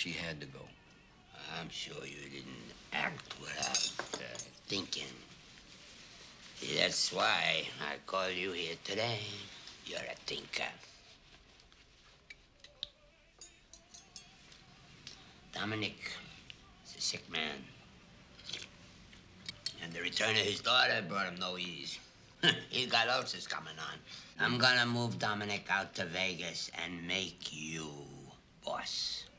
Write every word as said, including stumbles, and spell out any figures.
She had to go. I'm sure you didn't act without uh, thinking. See, that's why I called you here today. You're a thinker. Dominic is a sick man. And the return of his daughter brought him no ease. He's got ulcers coming on. I'm gonna move Dominic out to Vegas and make you boss.